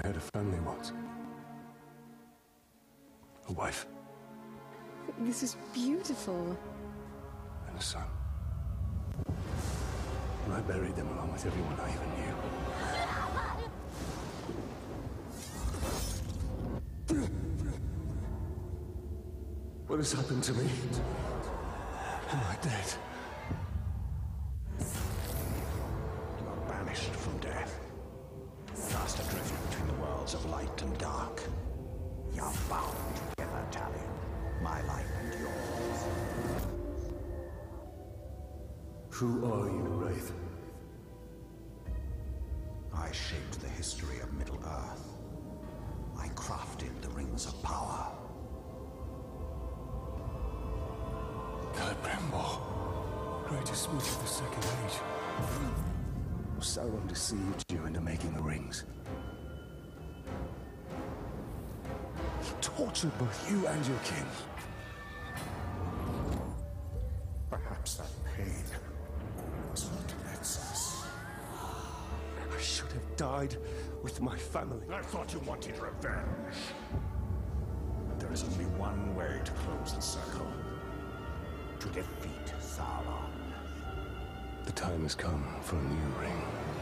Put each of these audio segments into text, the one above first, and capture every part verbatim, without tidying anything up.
I had a family once. A wife. This is beautiful. And a son. And I buried them along with everyone I even knew. What has happened to me? Am I dead? You are banished from death. Cast adrift between the worlds of light and dark. You are bound together, Talion. My life and yours. Who are you, Wraith? I shaped the history of Middle-earth. I crafted the Rings of Power. Celebrimbor, greatest smith of the Second Age. Sauron deceived you into making the rings. He tortured both you and your kin. Perhaps that pain was what nets us. I should have died with my family. I thought you wanted revenge. But there is only one way to close the circle. To defeat Sauron. The time has come for a new ring.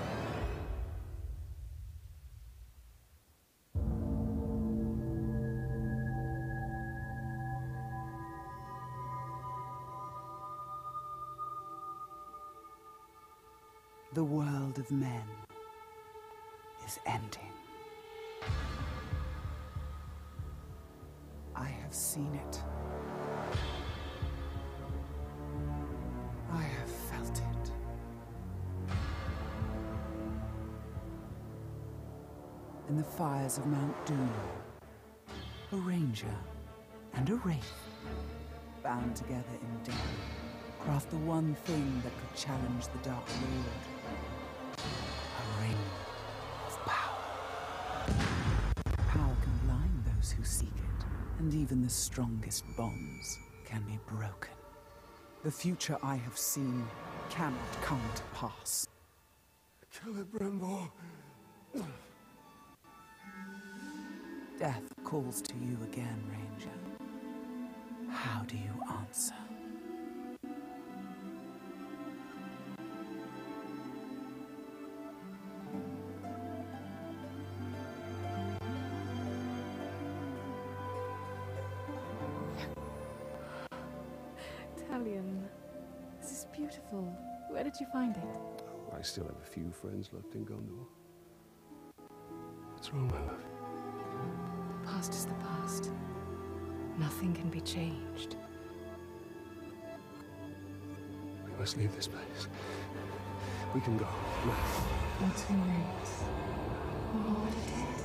The world of men is ending. I have seen it. I have felt it. In the fires of Mount Doom, a ranger and a wraith, bound together in death, craft the one thing that could challenge the Dark Lord. A ring of power. Power can blind those who seek it, and even the strongest bonds can be broken. The future I have seen cannot come to pass. Celebrimbor. Death calls to you again, Ranger. How do you answer? Talion, this is beautiful. Where did you find it? I still have a few friends left in Gondor. What's wrong, my love? The past is the past. Nothing can be changed. We must leave this place. We can go now. What's who knows? Or what it is.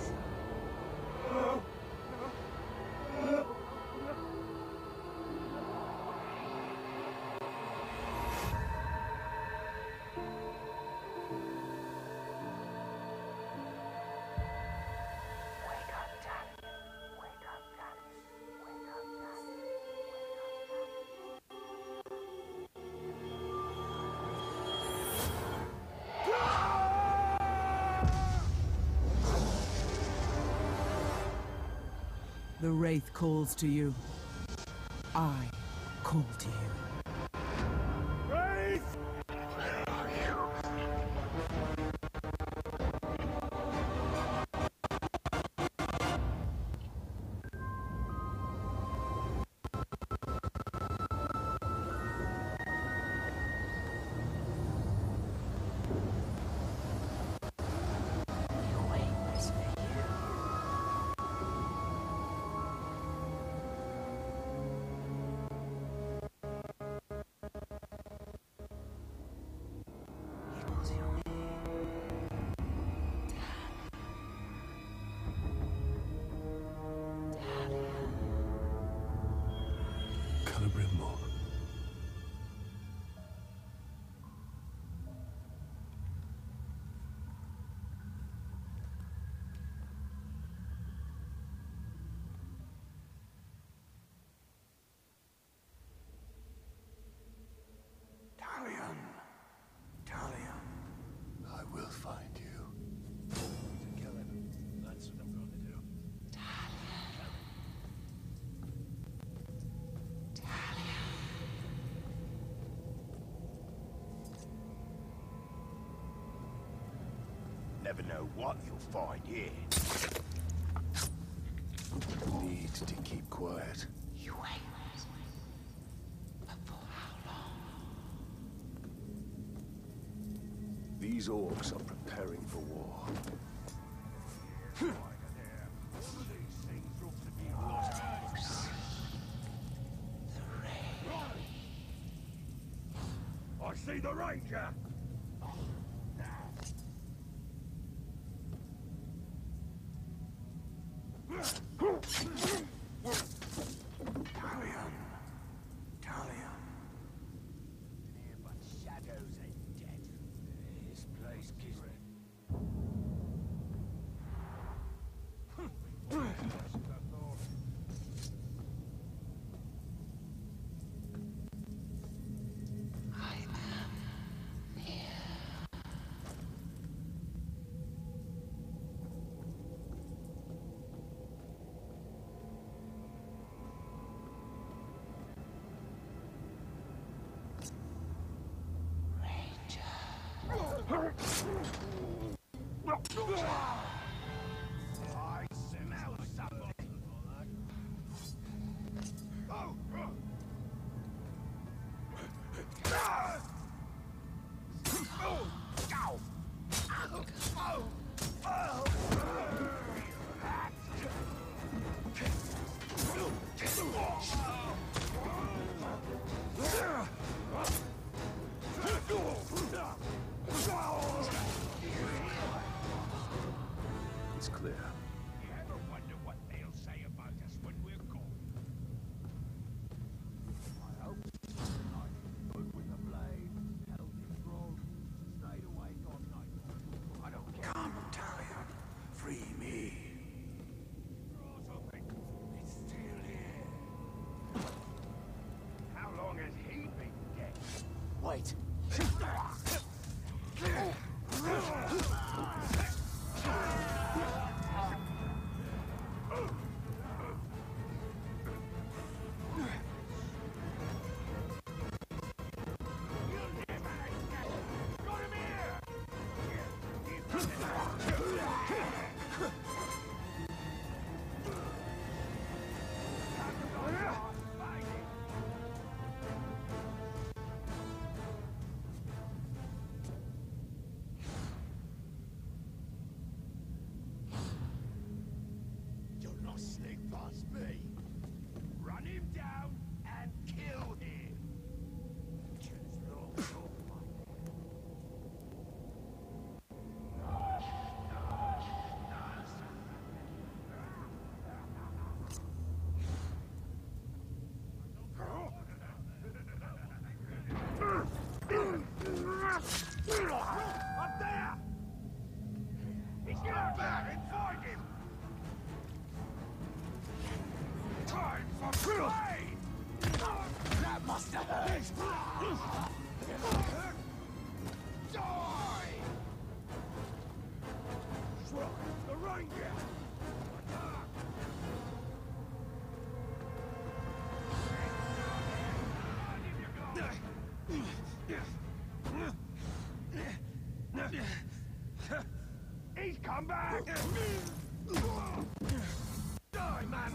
The Wraith calls to you. I call to you. Wraith! Where are you? Never know what you'll find here. Need to keep quiet. You wait. But for how long? These orcs are preparing for war. I see the Ranger! Talion. Talion. Here but shadows and dead. This place gives me... I am here. I smell something! Oh! It's clear. You ever wonder what they'll say about us when we're gone? I hope I good with the blade, held it strong, stayed awake all night. I don't care. Come, Talion. Free me. Draws open. It's still here. How long has he been dead? Wait. Got him here! You'll not sneak past me. Run him down and kill him. Choose long or Up there! He's getting back and find him! Time for play! That must have hurt! Die! Strike the Ranger! He's come back! Die, man!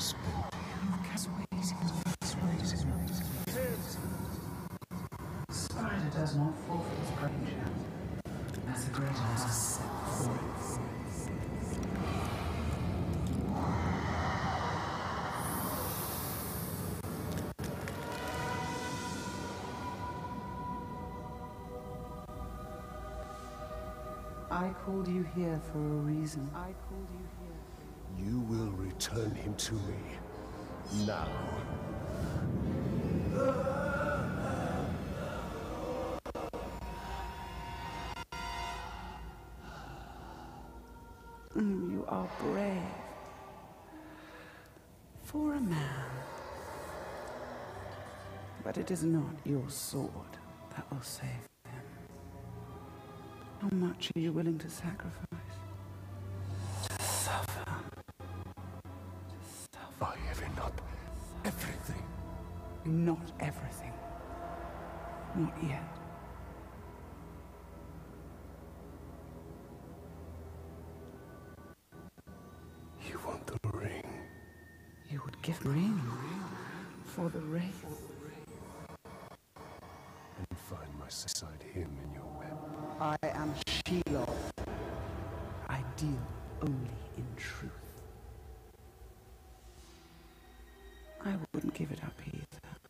spent Spider does not forfeit his Granger, as a great house set forth. I called you here for a reason. I called you here. You will return him to me. Now. Mm, you are brave. For a man. But it is not your sword that will save him. How much are you willing to sacrifice? To suffer. To suffer. I have enough. Everything. Not everything. Not yet. You want the ring? You would give ring for the wraith. And find beside him in your web. I am Shelob. I deal only in truth. I wouldn't give it up either.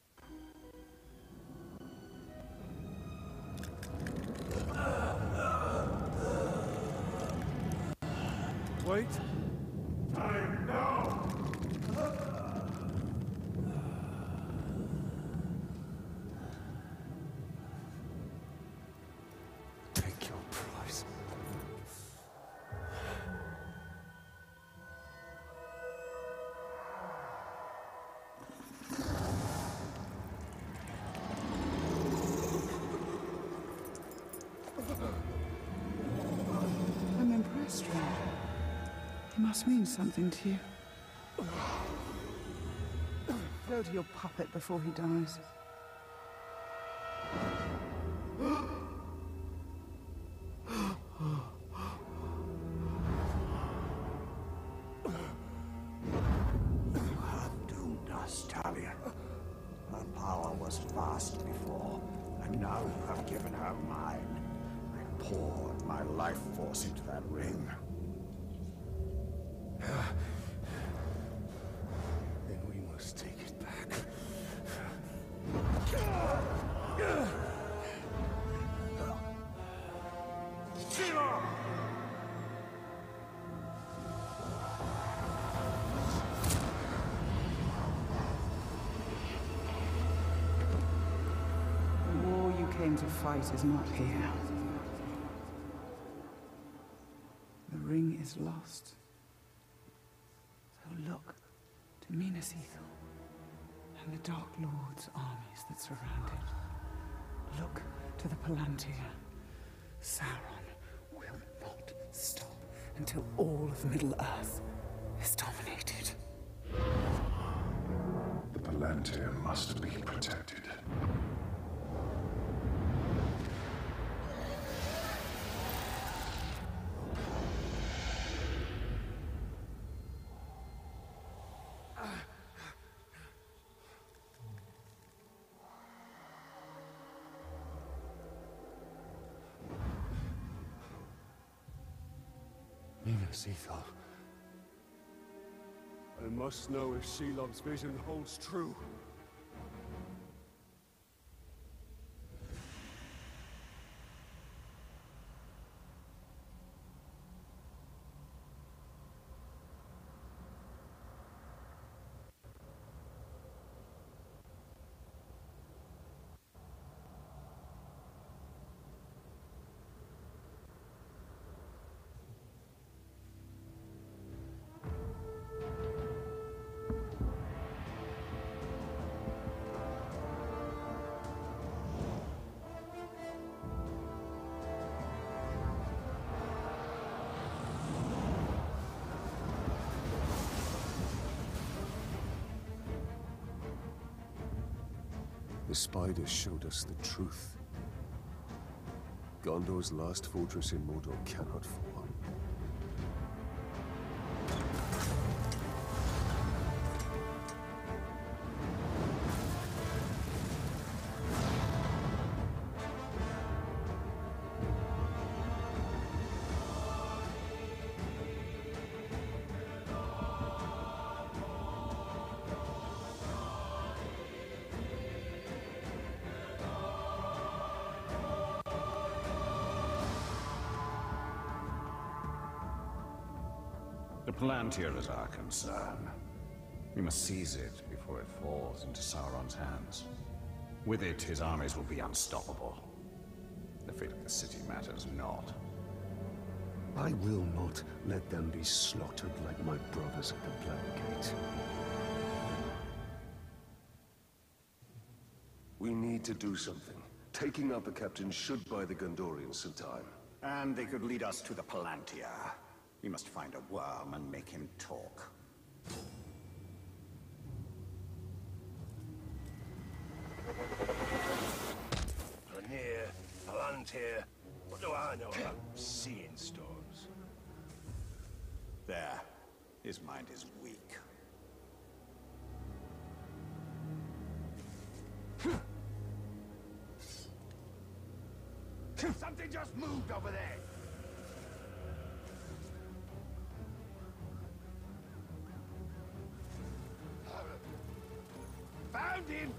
Wait. Time now! Take your price. I'm impressed, Ranger. He must mean something to you. Go to your puppet before he dies. You have doomed us, Talion. Her power was vast before, and now you have given her mine. I poured my life force into that ring. Then we must take it back. The war you came to fight is not here. The ring is lost. So look to Minas Ithil and the Dark Lord's armies that surround it. Look to the Palantir. Sauron will not stop until all of Middle-earth is dominated. The Palantir must be protected. Minas Ithil. I must know if Shelob's vision holds true. The spiders showed us the truth. Gondor's last fortress in Mordor cannot fall. Palantir is our concern. We must seize it before it falls into Sauron's hands. With it, his armies will be unstoppable. The fate of the city matters not. I will not let them be slaughtered like my brothers at the Black Gate. We need to do something. Taking out the captain should buy the Gondorians some time. And they could lead us to the Palantir. We must find a worm and make him talk. Vanir, Palantir, what do I know about seeing storms? There. His mind is weak. Something just moved over there! Found him!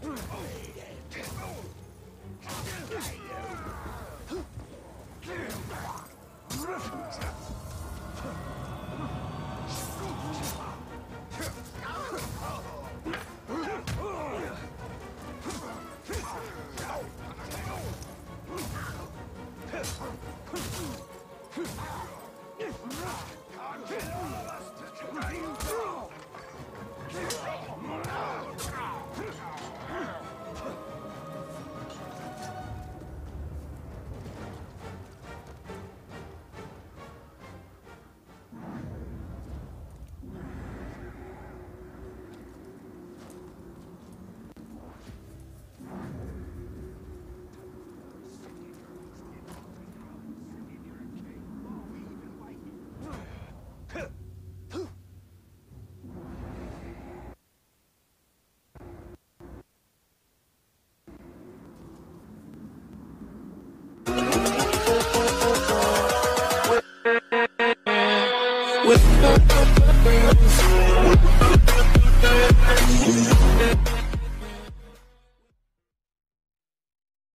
With